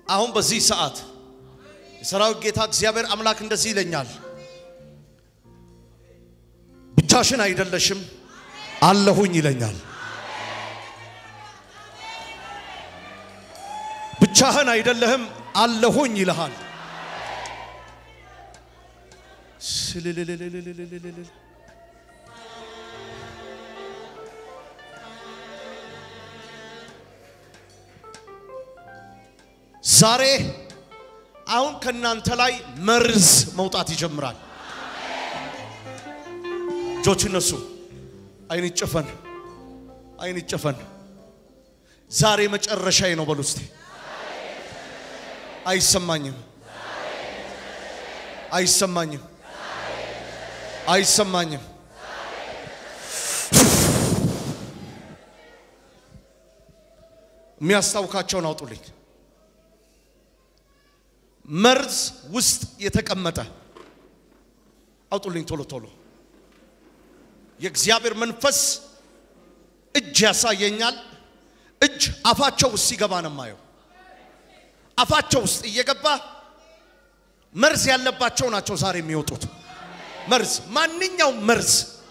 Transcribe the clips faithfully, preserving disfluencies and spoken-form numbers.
አሁን በዚህ ሰዓት የሰራዊት ጌታ እግዚአብሔር አምላክ እንደዚህ ይለኛል ብቻሽን አይደለሽም አለሁኝ ይለኛል ብቻህን አይደለህም አለሁኝ ይልሃል ዛሬ አሁን ከናንተ ላይ መርዝ መውጣት ይጀምራል ጆቹ ነሱ አይን ይጨፈን አይን ይጨፈን ዛሬ መጨረሻዬ ነው በሉስቲ አይሰማኝም አይሰማኝም አይሰማኝም የሚያስታውካቸውን አውጡልኝ መርዝ ውስጥ የተቀመጠ አውጡልኝ ቶሎ ቶሎ የእግዚአብሔር መንፈስ እጅ ያሳየኛል እጅ አፋቸው ውስጥ ሲገባ ነው ማየው አፋቸው ውስጥ እየገባ መርዝ ያለባቸው ናቸው ዛሬ የሚወጡት መርዝ ማንኛውም መርዝ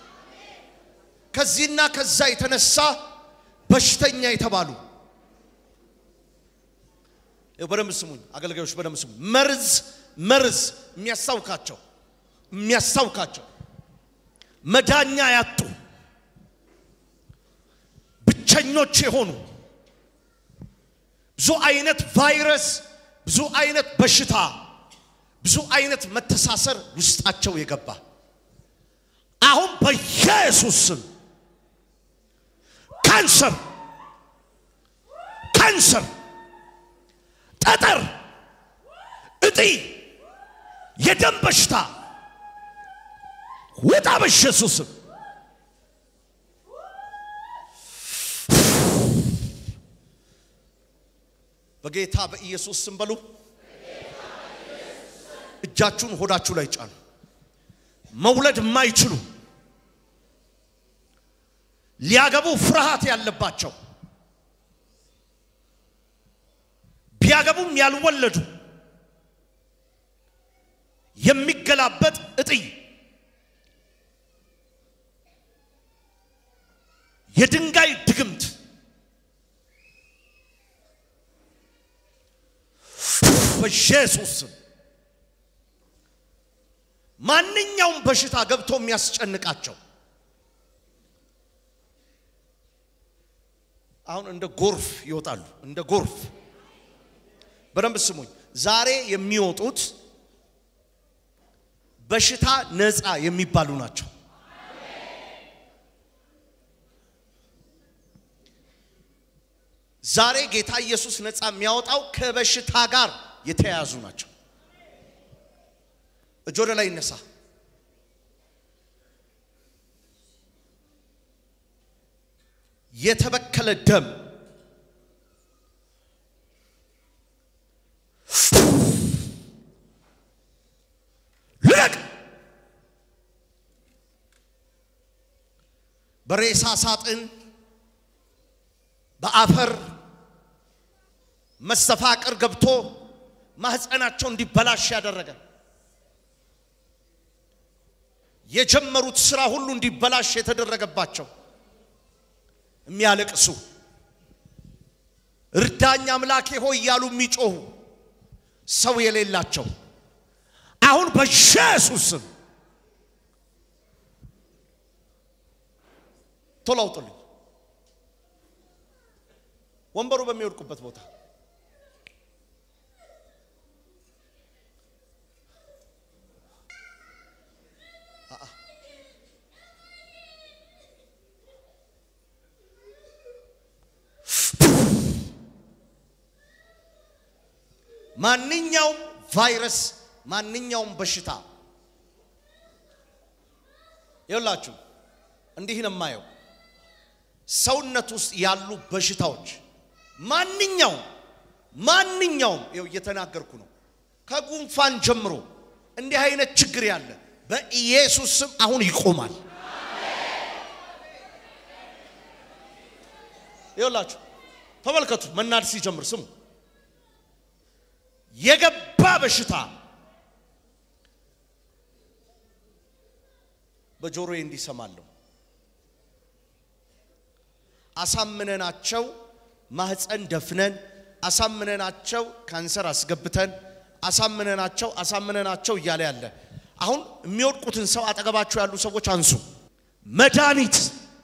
ከዚህና ከዛ የተነሳ በሽተኛ የተባሉ በደም ስሙኝ አገልጋዮች በደም ስሙኝ መርዝ መርዝ የሚያሳውካቸው የሚያሳውካቸው መዳኛ ያጡ ብቸኞች የሆኑ ብዙ አይነት ቫይረስ ብዙ አይነት በሽታ ብዙ አይነት መተሳሰር ውስጣቸው የገባ አሁን በኢየሱስ ስም ካንሰር ካንሰር ጠጠር እጢ የደም በሽታ ወጣ በኢየሱስ ስም በጌታ በኢየሱስ ስም በሉ እጃችሁን ሆዳችሁ ላይ ጫኑ መውለድ የማይችሉ ሊያገቡ ፍርሃት ያለባቸው ቢያገቡም ያልወለዱ የሚገላበጥ እጢ የድንጋይ ድግምት በኢየሱስ ማንኛውም በሽታ ገብቶ የሚያስጨንቃቸው አሁን እንደ ጎርፍ ይወጣሉ እንደ ጎርፍ በደንብ ስሙኝ ዛሬ የሚወጡት በሽታ ነፃ የሚባሉ ናቸው ዛሬ ጌታ ኢየሱስ ነፃ የሚያወጣው ከበሽታ ጋር የተያያዙ ናቸው እጆለ ላይ ይነሳ የተበከለ ደም ልቅ በሬሳ ሳጥን በአፈር መስተፋቅር ገብቶ ማህፀናቸው እንዲበላሽ ያደረገ የጀመሩት ስራ ሁሉ እንዲበላሽ የተደረገባቸው የሚያለቅሱ እርዳኛ አምላኬ ሆይ ያሉ የሚጮሁ ሰው የሌላቸው አሁን በኢየሱስ ስም ቶላውጥልኝ ወንበሩ በሚወድቁበት ቦታ ማንኛውም ቫይረስ ማንኛውም በሽታ ይኸውላችሁ እንዲህ ነው የማየው ሰውነት ውስጥ ያሉ በሽታዎች ማንኛውም ማንኛውም ይኸው እየተናገርኩ ነው ከጉንፋን ጀምሮ እንዲህ አይነት ችግር ያለ በኢየሱስ ስም አሁን ይቆማል ይኸውላችሁ ተመልከቱ መናድ ሲጀምር ስሙ የገባ በሽታ በጆሮዬ እንዲሰማለሁ አሳምነናቸው ማህፀን ደፍነን አሳምነናቸው ካንሰር አስገብተን አሳምነናቸው አሳምነናቸው እያለ ያለ አሁን የሚወድቁትን ሰው አጠገባቸው ያሉ ሰዎች አንሱ መድኃኒት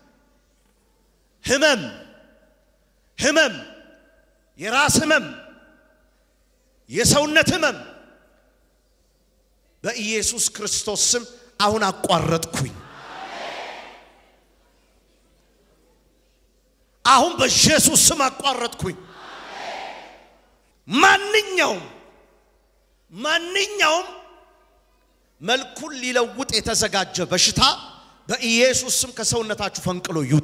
ህመም ህመም የራስ ህመም የሰውነት ህመም በኢየሱስ ክርስቶስ ስም አሁን አቋረጥኩኝ አሁን በኢየሱስ ስም አቋረጥኩኝ ማንኛውም ማንኛውም መልኩን ሊለውጥ የተዘጋጀ በሽታ በኢየሱስ ስም ከሰውነታችሁ ፈንቅሎ ይውጣ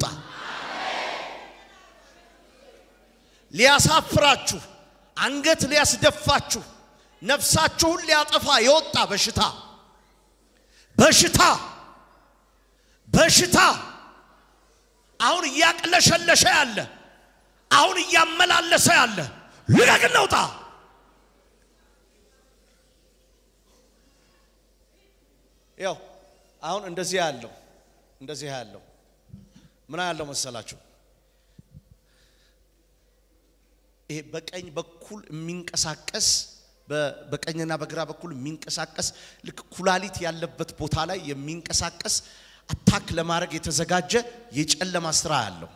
ሊያሳፍራችሁ አንገት ሊያስደፋችሁ ነፍሳችሁን ሊያጠፋ የወጣ በሽታ በሽታ በሽታ አሁን ያቅለሸለሸ ያለ አሁን ያመላለሰ ያለ ልቀቅነውጣ ያው አሁን እንደዚህ ያለው እንደዚህ ያለው ምን ያለው መሰላችሁ ይሄ በቀኝ በኩል የሚንቀሳቀስ በቀኝና በግራ በኩል የሚንቀሳቀስ ልክ ኩላሊት ያለበት ቦታ ላይ የሚንቀሳቀስ አታክ ለማድረግ የተዘጋጀ የጨለማ ስራ ያለው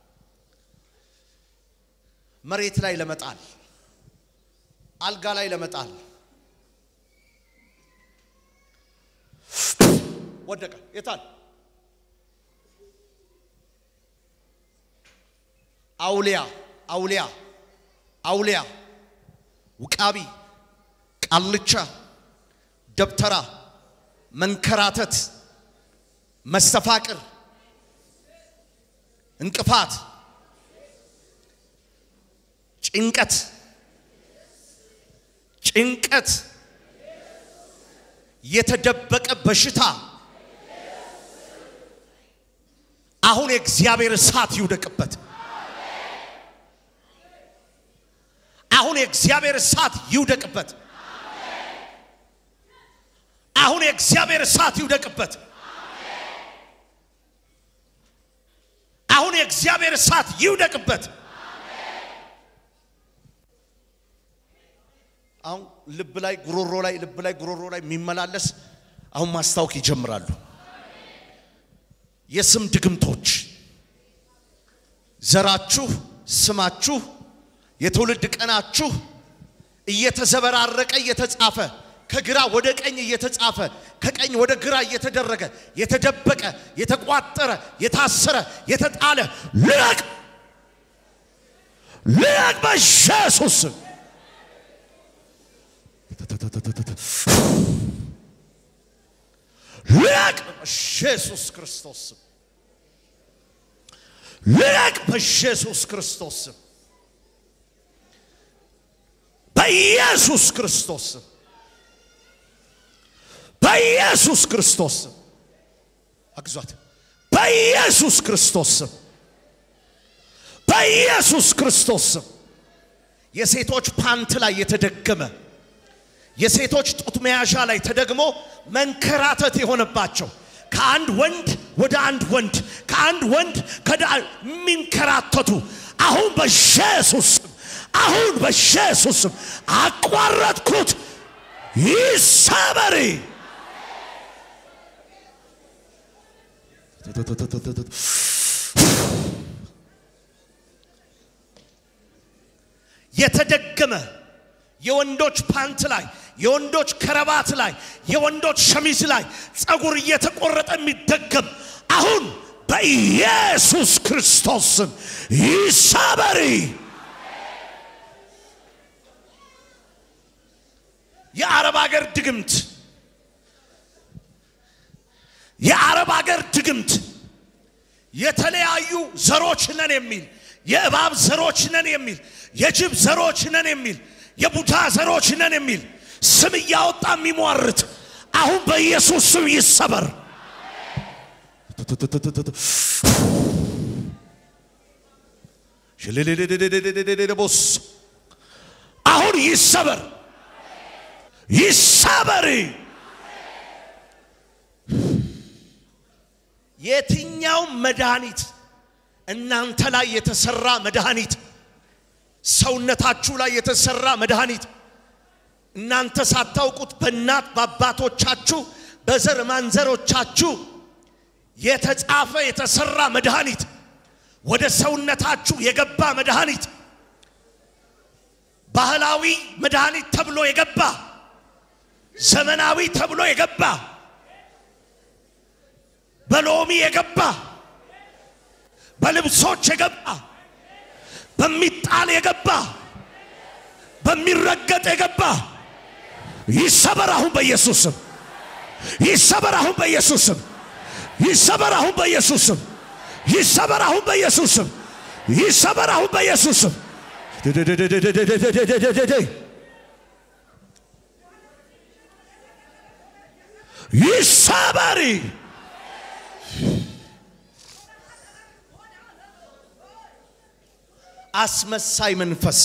መሬት ላይ ለመጣል አልጋ ላይ ለመጣል ወደቀ የታል አውሊያ አውሊያ አውሊያ ውቃቢ ቃልቻ ደብተራ መንከራተት መስተፋቅር እንቅፋት ጭንቀት ጭንቀት የተደበቀ በሽታ አሁን የእግዚአብሔር እሳት ይውደቅበት አሁን የእግዚአብሔር እሳት ይውደቅበት አሁን የእግዚአብሔር እሳት ይውደቅበት አሁን የእግዚአብሔር እሳት ይውደቅበት አሁን ልብ ላይ ጉሮሮ ላይ ልብ ላይ ጉሮሮ ላይ የሚመላለስ አሁን ማስታወክ ይጀምራሉ የስም ድግምቶች ዘራችሁ ስማችሁ የትውልድ ቀናችሁ እየተዘበራረቀ እየተጻፈ ከግራ ወደ ቀኝ እየተጻፈ ከቀኝ ወደ ግራ እየተደረገ የተደበቀ የተቋጠረ የታሰረ የተጣለ ልቅ ልቅ በኢየሱስ ልቅ በኢየሱስ ክርስቶስ ልቅ በኢየሱስ ክርስቶስ በኢየሱስ ክርስቶስ በኢየሱስ ክርስቶስ አግዟት በኢየሱስ ክርስቶስ በኢየሱስ ክርስቶስ የሴቶች ፓንት ላይ የተደገመ የሴቶች ጡት መያዣ ላይ ተደግሞ መንከራተት የሆነባቸው ከአንድ ወንድ ወደ አንድ ወንድ ከአንድ ወንድ ከዳ ሚንከራተቱ አሁን በኢየሱስ አሁን በኢየሱስ አቋረጥኩት ይሰበሪ የተደገመ የወንዶች ፓንት ላይ የወንዶች ከረባት ላይ የወንዶች ሸሚዝ ላይ ጸጉር እየተቆረጠ የሚደገም አሁን በኢየሱስ ክርስቶስ ይሰበሪ የአረብ ሀገር ድግምት የአረብ ሀገር ድግምት የተለያዩ ዘሮች ነን የሚል የእባብ ዘሮች ነን የሚል የጅብ ዘሮች ነን የሚል የቡታ ዘሮች ነን የሚል ስም ያወጣ የሚሟርት አሁን በኢየሱስ ስም ይሰበር አሁን ይሰበር ይሰበር የትኛው መድኃኒት እናንተ ላይ የተሰራ መድኃኒት ሰውነታችሁ ላይ የተሰራ መድኃኒት እናንተ ሳታውቁት በእናት በአባቶቻችሁ በዘር ማንዘሮቻችሁ የተጻፈ የተሰራ መድኃኒት ወደ ሰውነታችሁ የገባ መድኃኒት ባህላዊ መድኃኒት ተብሎ የገባ ዘመናዊ ተብሎ የገባ በሎሚ የገባ በልብሶች የገባ በሚጣል የገባ በሚረገጥ የገባ ይሰበር አሁን በኢየሱስ ስም ይሰበር አሁን በኢየሱስ ስም ይሰበር አሁን በኢየሱስ ስም ይሰበር አሁን በኢየሱስ ስም ይሰበር አሁን በኢየሱስ ስም ይሰበር አስመሳይ መንፈስ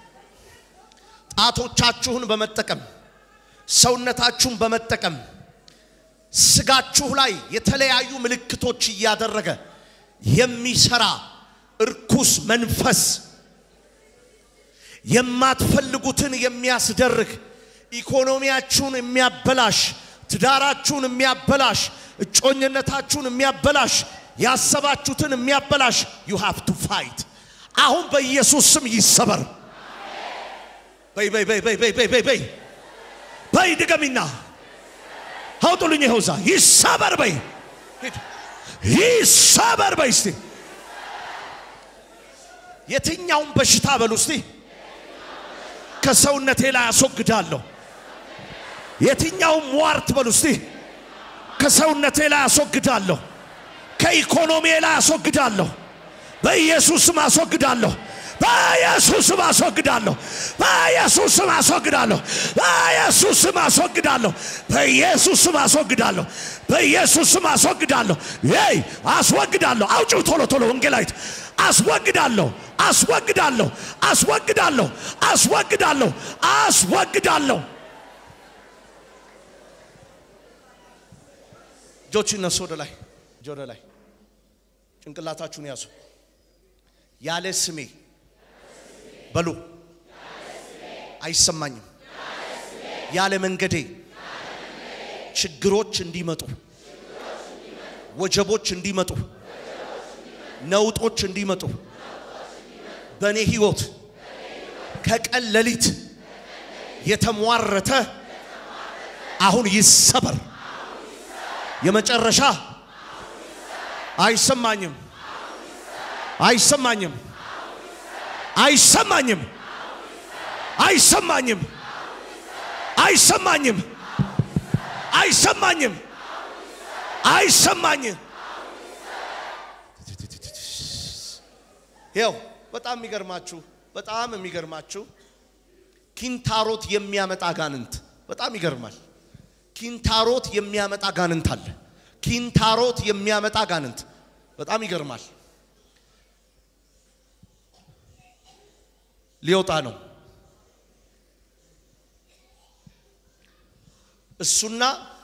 ጣቶቻችሁን በመጠቀም ሰውነታችሁን በመጠቀም ስጋችሁ ላይ የተለያዩ ምልክቶች ያደረገ የሚሰራ እርኩስ መንፈስ የማትፈልጉትን የሚያስደርግ ኢኮኖሚያችሁን የሚያበላሽ ትዳራችሁን የሚያበላሽ እጮኝነታችሁን የሚያበላሽ ያሰባችሁትን የሚያበላሽ you have to fight አሁን በኢየሱስ ስም ይሰበር በይ በይ በይ በይ በይ በይ በይ በይ በይ ድገሚና አውጡልኝ ይሁዛ ይሰበር በይ ይሰበር በይ እስቲ የትኛውን በሽታ በሉ እስቲ ከሰውነቴ ላይ አስወግዳለሁ የትኛውን ሟርት በሉ እስቲ ከሰውነቴ ላይ አስወግዳለሁ ከኢኮኖሚዬ ላይ አስወግዳለሁ በኢየሱስ ስም አስወግዳለሁ በኢየሱስ ስም አስወግዳለሁ በኢየሱስ ስም አስወግዳለሁ በኢየሱስ ስም አስወግዳለሁ በኢየሱስ ስም አስወግዳለሁ በኢየሱስ ስም አስወግዳለሁ ይይ አስወግዳለሁ አውጪው ቶሎ ቶሎ ወንጌላይት አስወግዳለሁ አስወግዳለሁ አስወግዳለሁ አስወግዳለሁ አስወግዳለሁ ጆቺና ሶደ ላይ ጆደ ላይ ጭንቅላታችሁን ያዙ ያለ ስሜ በሉ አይሰማኝም ያለ መንገዴ ችግሮች እንዲመጡ ወጀቦች እንዲመጡ ነውጦች እንዲመጡ በኔ ህይወት ከቀን ለሊት የተሟረተ አሁን ይሰበር የመጨረሻ አይሰማኝም አይሰማኝም አይሰማኝም አይሰማኝም አይሰማኝም አይሰማኝም አይሰማኝም ይው በጣም የሚገርማችሁ በጣም የሚገርማችሁ ኪንታሮት የሚያመጣ ጋንንት በጣም ይገርማል ኪንታሮት የሚያመጣ ጋንንት አለ ኪንታሮት የሚያመጣ ጋንንት በጣም ይገርማል ሊወጣ ነው እሱና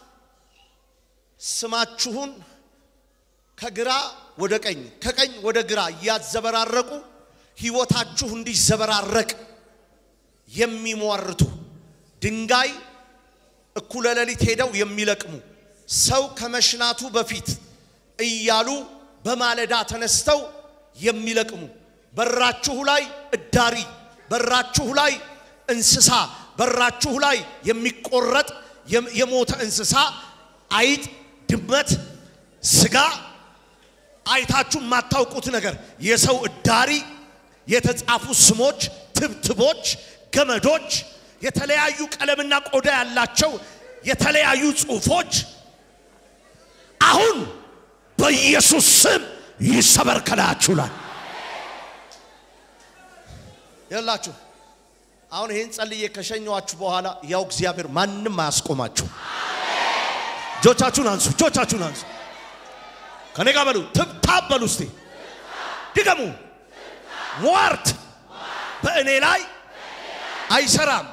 ስማችሁን ከግራ ወደ ቀኝ ከቀኝ ወደ ግራ ያዘበራረቁ ህይወታችሁ እንዲዘበራረቅ የሚሟርቱ ድንጋይ እኩለ ሌሊት ሄደው የሚለቅሙ ሰው ከመሽናቱ በፊት እያሉ በማለዳ ተነስተው የሚለቅሙ በራችሁ ላይ እዳሪ በራችሁ ላይ እንስሳ በራችሁ ላይ የሚቆረጥ የሞተ እንስሳ አይጥ ድመት ስጋ አይታችሁ ማታውቁት ነገር የሰው እዳሪ የተጻፉ ስሞች ትብትቦች ገመዶች የተለያዩ ቀለምና ቆዳ ያላቸው የተለያዩ ጽሁፎች አሁን በኢየሱስ ስም ይሰበር ከላያችሁ ላይ ያላችሁ አሁን ይሄን ጸልዬ ከሸኛችሁ በኋላ ያው እግዚአብሔር ማንንም አያስቆማችሁ ጆቻችሁን አንሱ ጆቻችሁን አንሱ ከኔ ጋር በሉ ትብታብ በሉ እስቲ ድገሙ ሟርት በእኔ ላይ አይሰራም